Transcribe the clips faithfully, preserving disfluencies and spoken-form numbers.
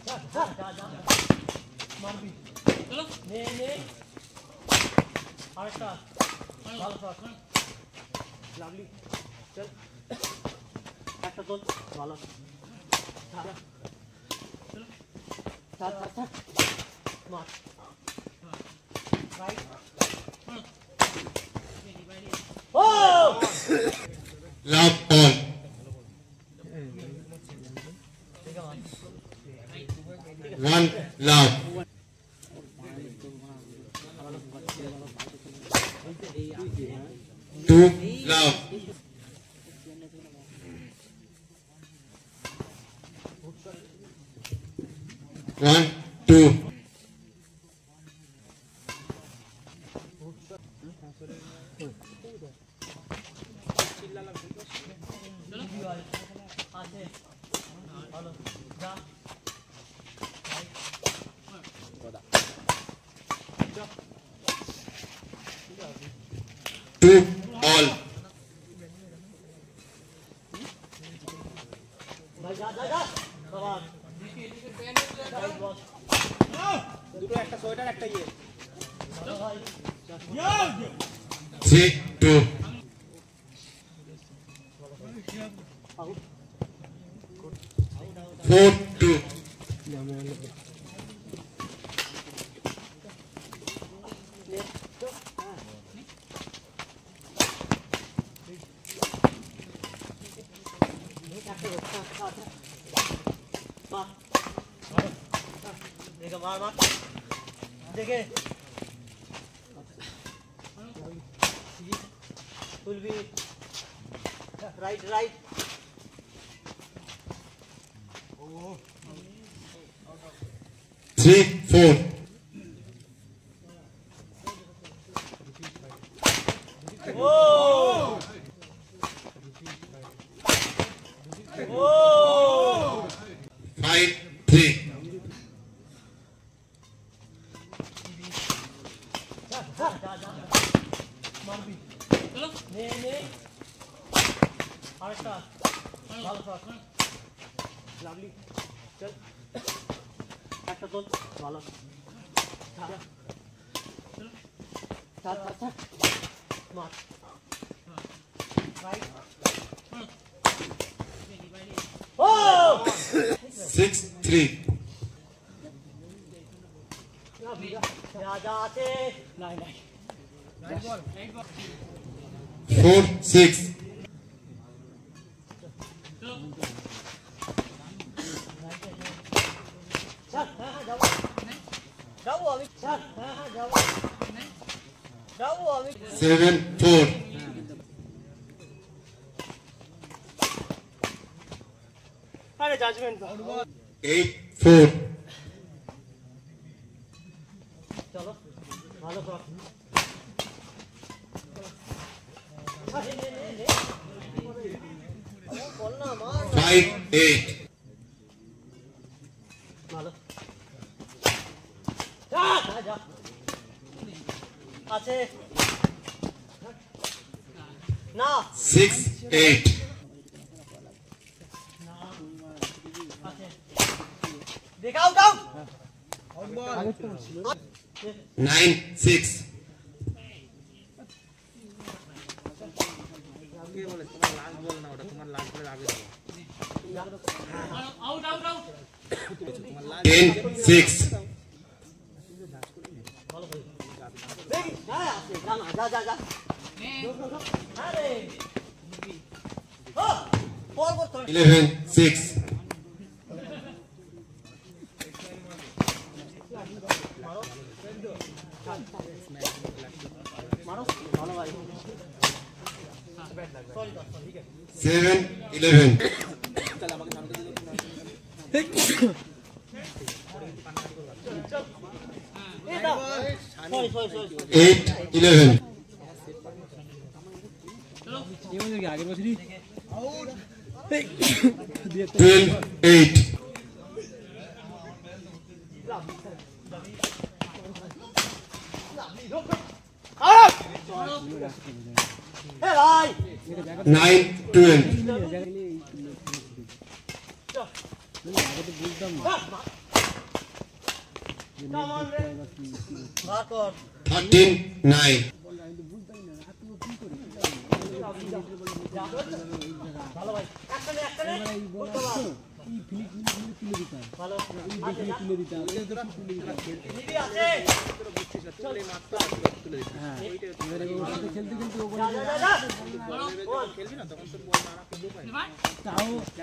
मारबी चलो ने ने आरटा ভালো শট লাভলি চল একটা তোল ভালো চলো সাত সাত সাত মার রাইট ও লাভ বল one love two love one two two all three two four two मार मार देखे फुल भी right right three four oh oh five three मारबी चलो ने ने आरटा ভালো শট লাভলি চল একটা তোল ভালো চলো সাত সাত সাত মার রাইট ও six three जा जाते नहीं नहीं right ball right ball four six चल हां हां जाओ जाओ अभी चल हां हां जाओ जाओ अभी seven four अरे जजमेंट eight four चलो ভালো শট আরে নে নে নে ও বল না মার five eight ভালো যা যা যা আছে না six eight আছে দেখাও দাও nine six out out out ten six ভালো ভাই দেখি হ্যাঁ আছে জানা যা যা যা আরে ও বল বল তোর eleven six মারো মারো ভালো ভাই সরি দশ ঠিক আছে seven eleven চল আমাকে সামনে দিলে এটা sorry sorry sorry eight eleven চলো ये मतलब आगे बसरी out twelve eight nine twelve आगे तो बुझदाम Come on, রে। বার কর। thirteen nine. ভালো ভাই। একটানে একটানে করতে পার। ভালো। তুলে দিতে হবে। নিবি আছে। চলে মাত্র তুলে দিতে। হ্যাঁ। এবারে ওর সাথে খেলতে খেলতে ও বলে যা যা খেলবি না তখন তোর বল মারা করতে পারে। তাও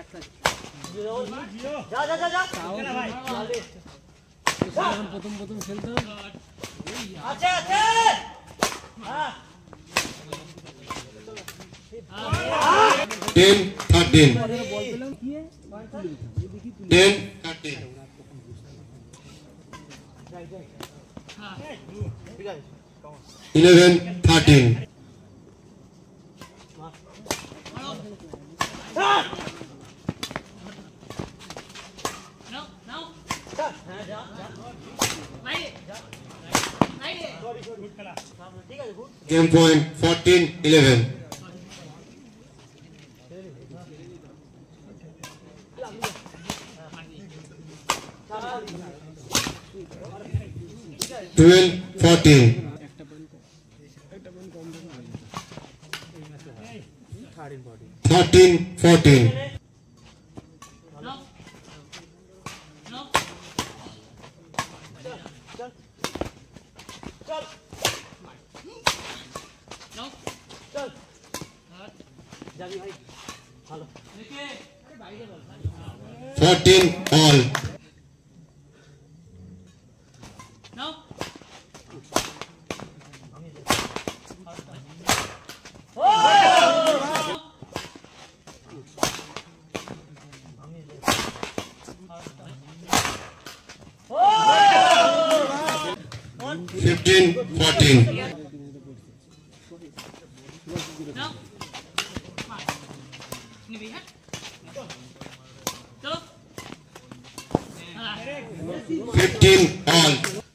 যা যা যা যা তাও ভাই প্রথম প্রথম খেলতাম আছে আছে হ্যাঁ ten thirteen. বল পেলাম কি ten thirteen. eleven thirteen. Game point fourteen eleven. twelve fourteen. thirteen fourteen. fourteen all. fifteen fourteen. fifteen all.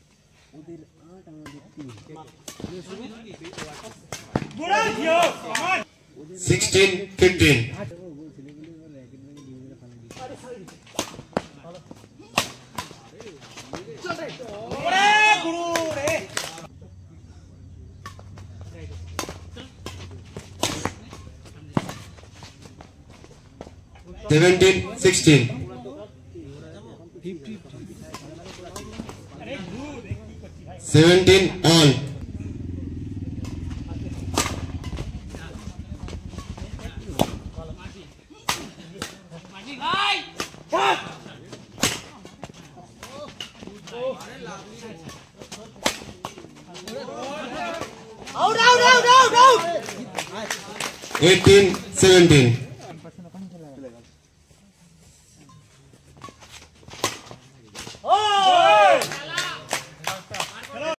sixteen fifteen. seventeen sixteen. seventeen all. Out, out, out, out, out! eighteen seventeen.